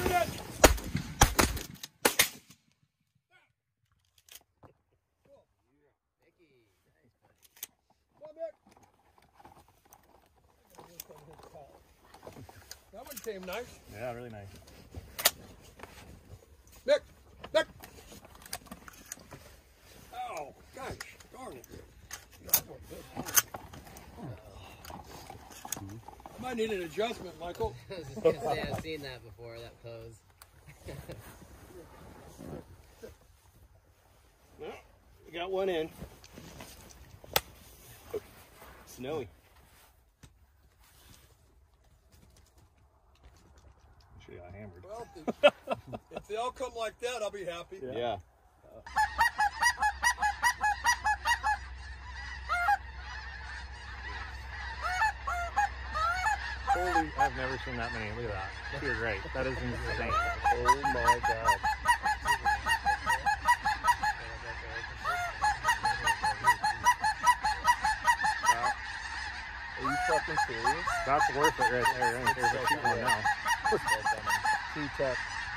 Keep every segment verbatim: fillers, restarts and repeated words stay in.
That one came nice. Yeah, really nice. Nick! Nick! Oh, gosh, darn it. I might need an adjustment, Michael. I was just going to say, I've seen that before, that pose. Well, we got one in. Snowy. Should have got hammered. Well, if, if they all come like that, I'll be happy. Yeah. yeah. Holy, I've never seen that many. Look at that. You're right. That is insane. Oh my god. Are you fucking serious? That's worth it right there. Right? There's a cute one now. Two tech.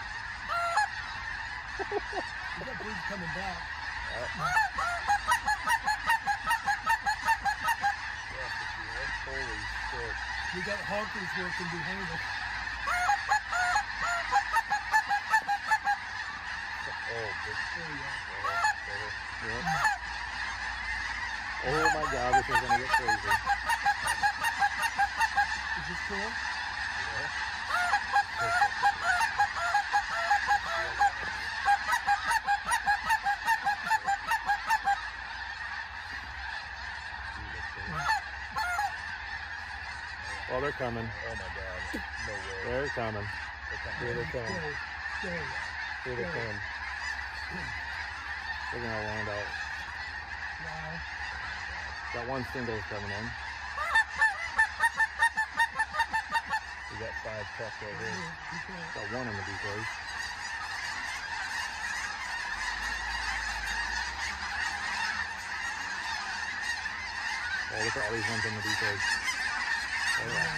You got birds coming back. Uh, Holy shit. We got honkers working behind us. Oh, this, There you go. Yeah. Oh my god, this is gonna get crazy. Is this cool? yeah. Well, they're coming. Oh my god. No way. They're coming. Here they come. There you go. Here they come. They're gonna land out. Wow. Got one single's coming in. We got five tech right here. Got one in the decoys. Oh, look at all these ones in the decoys. Oh, yeah.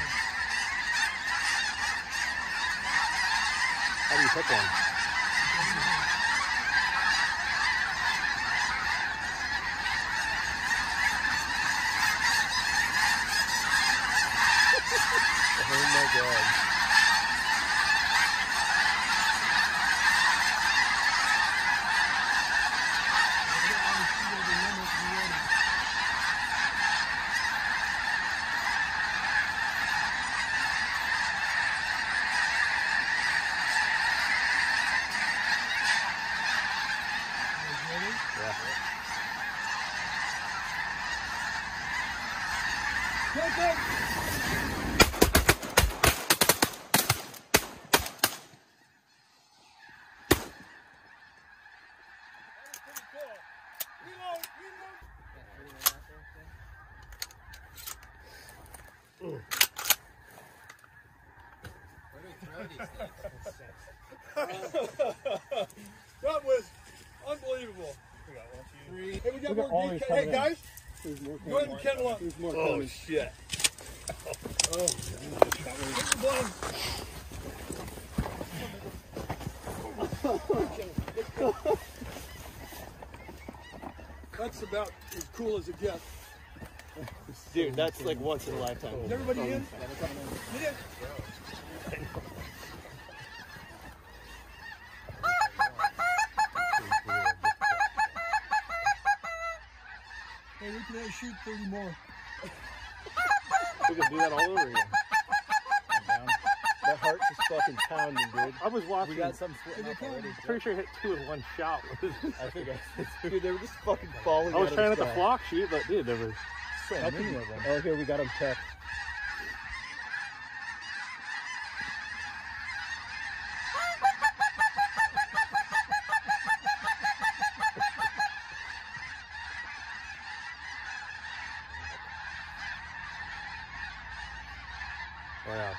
How do you pick one? Oh my god. Yeah. Go, go! That was unbelievable. We got one, two, three. Hey, we got Look at more all deep. these Hey, coming in. guys, There's more go ahead and kennel up. There's more Oh, coming. shit. Oh, Get the blind. That's about as cool as it gets. Dude, that's like once in a lifetime. Is everybody in? Get in. Hey, we can only shoot thirty more. We can do that all over again. that heart is fucking pounding, dude. I was watching. We got some splitting Here up they come. already. Pretty sure I hit two in one shot. I think I dude, they were just fucking falling I was out trying of not the to sky. flock shoot, but dude, there was So many of them. Oh, here we got them tech. Oh yeah.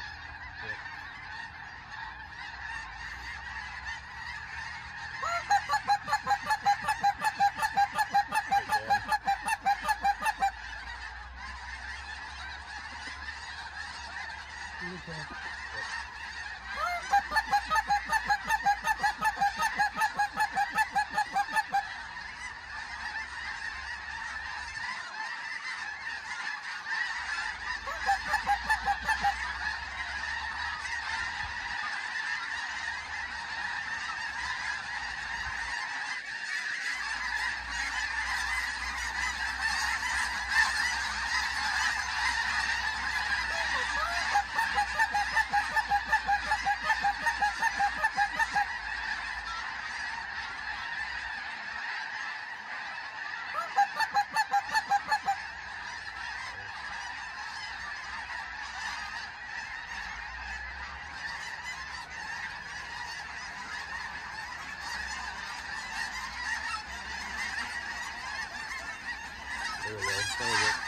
There we go. That was it.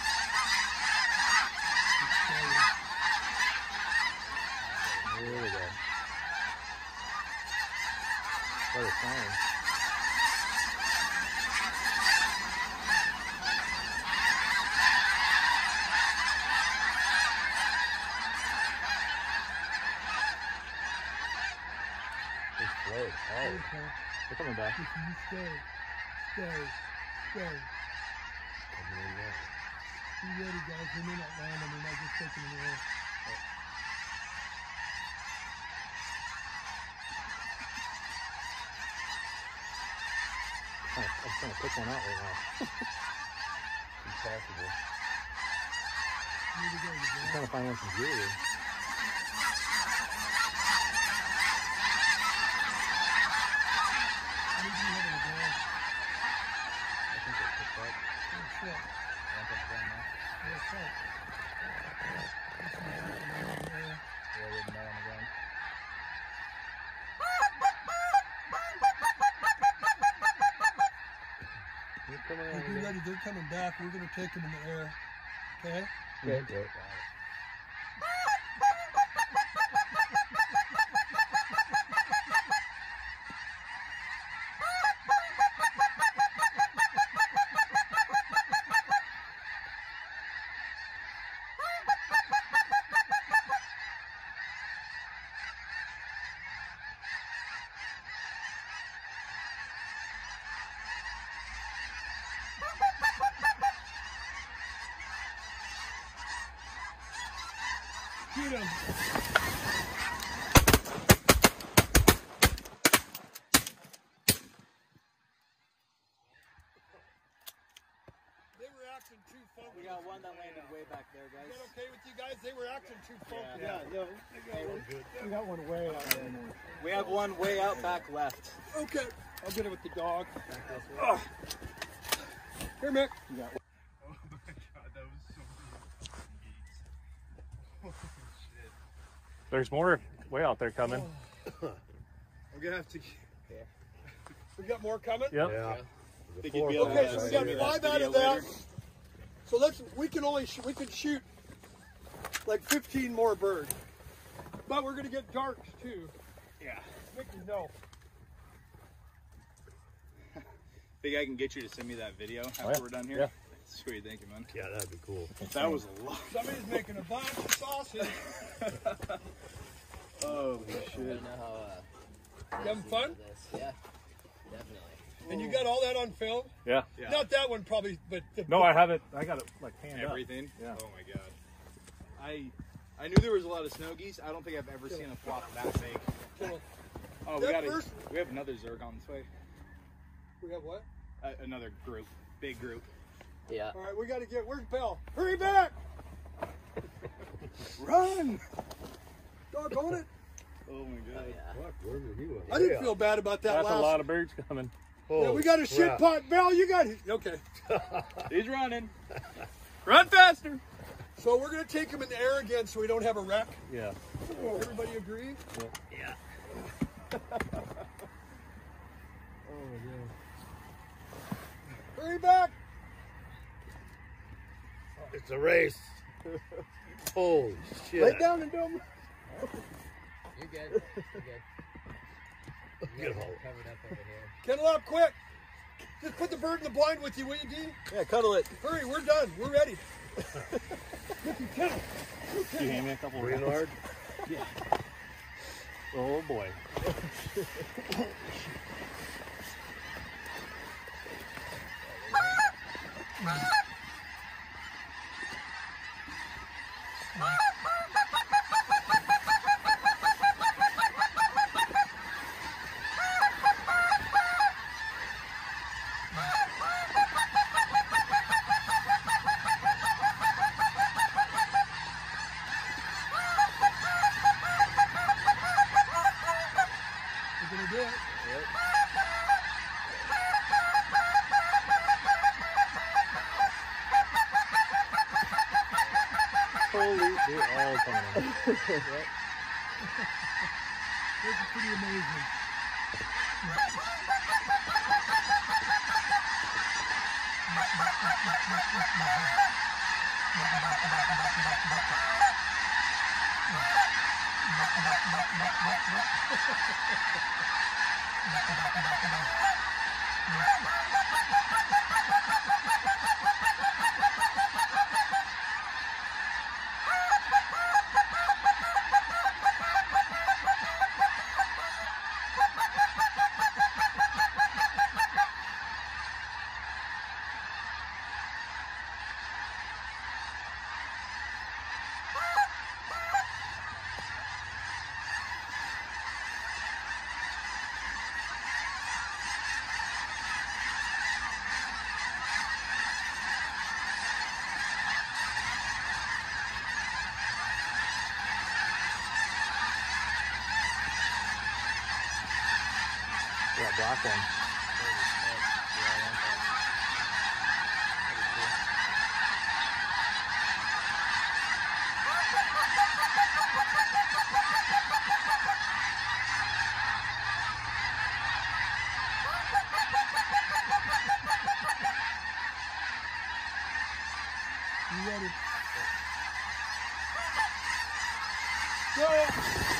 There we go. What a sound. They flowed hard. Okay. They're coming back. Listen, you stay. Stay. Stay. Coming in now. Be ready, guys. We may not land them. We might just take them in the air. I'm trying to- I'm trying to pick one out right now. Impossible. Here we go, I'm guys. trying to find one from Julie. I need you having a go. I think they picked up. Oh, shit. I don't think it's done now. Yeah, fuck. This one's not going in the air. Yeah, they didn't know on the ground. You're coming Hey, in be again. ready. They're coming back. We're going to take them in the air. Okay? Okay, great. Shoot them. They were acting too funky. We got one that landed way back there, Is guys. that okay with you guys? They were acting too funky. Yeah, no, we got one way out there. We have one way out back left. Okay, I'll get it with the dog. Back this way. Oh. Here, Mick. You got one. Oh my god, that was so good. There's more way out there coming. I'm gonna have to. We got more coming? Yep. Yeah. Think Four. you'd be able Okay, to so we send got me that five out video of that. later? So let's, we can only, sh we can shoot like fifteen more birds. But we're gonna get darks too. Yeah. Mickey, no. Think I can get you to send me that video after Oh, yeah. we're done here? Yeah. Sweet, thank you, man. Yeah, that'd be cool. That was a lot. Somebody's making a bunch of sausage. Oh I shit. don't know how. Uh, You having fun? This. Yeah, definitely. And you got all that on film? Yeah. Yeah. Not that one probably, but the, No, I have it. I got it like panned up. Everything. Yeah. Oh my god. I I knew there was a lot of snow geese. I don't think I've ever seen a flock that big. Kill- Oh, we That got a, first- we have another Zerg on this way. we have what? Uh, another group, big group. Yeah. All right, we got to get, where's Bell? Hurry back! Run! Doggone it. Oh my Oh god. yeah. Fuck, where did he I didn't feel bad about that That's last a lot of birds coming. Yeah, we got a shit pot. Bell, you got it. Okay. He's running. Run faster! So we're going to take him in the air again so we don't have a wreck. Yeah. Everybody agree? Yeah. Hurry back! It's a race. Holy shit. Lay down and do them. You're good. You're good. You Get guys home. are covered up over here. Kennel up quick. Just put the bird in the blind with you, will you, Dean? Yeah, cuddle it. Hurry, we're done. We're ready. Kennel. You hand me a couple of Breathing rounds? hard. Oh boy. We're going to do it. Holy, they're all coming in. This is pretty amazing. Yeah, black one. You ready? Go!